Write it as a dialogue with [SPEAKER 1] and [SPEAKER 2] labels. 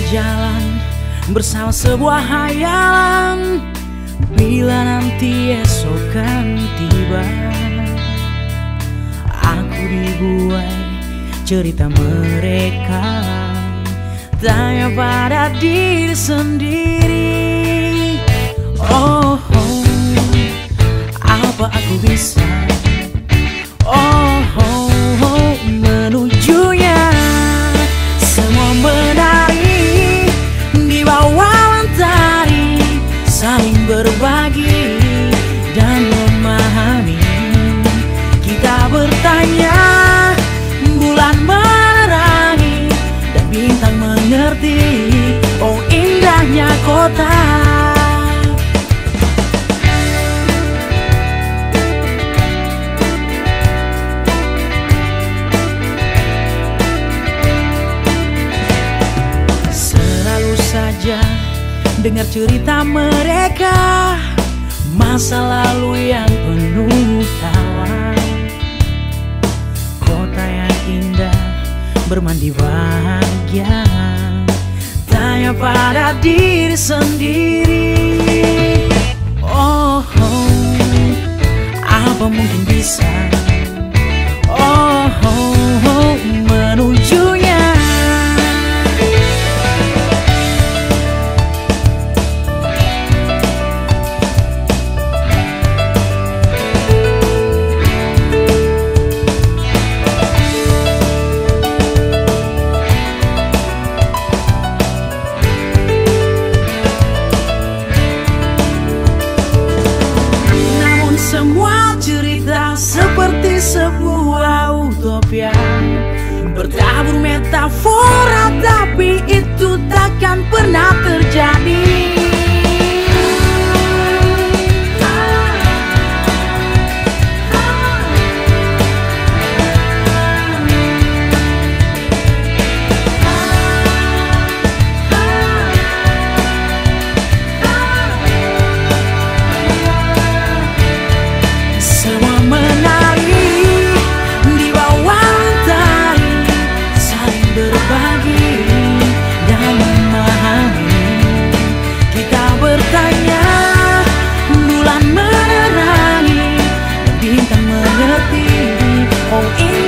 [SPEAKER 1] berjalan bersama sebuah hayalan. Bila nanti esok kan tiba, aku dibuai cerita mereka, tanya pada diri sendiri. Oh, apa aku bisa menujunya. Semua menari di bawah mentari, saling berbagi dan memahami. Kita bertanya, bulan menerangi dan bintang mengerti. Oh, indahnya kota. Dengar cerita mereka, masa lalu yang penuh tawa, kota yang indah bermandi bahagia. Tanya pada diri sendiri. Oh, apa mungkin bisa menujunya. Semua cerita seperti sebuah utopia, bertabur metafora, tapi itu takkan pernah terjadi. Bulan menerangi, bintang mengerti. Oh,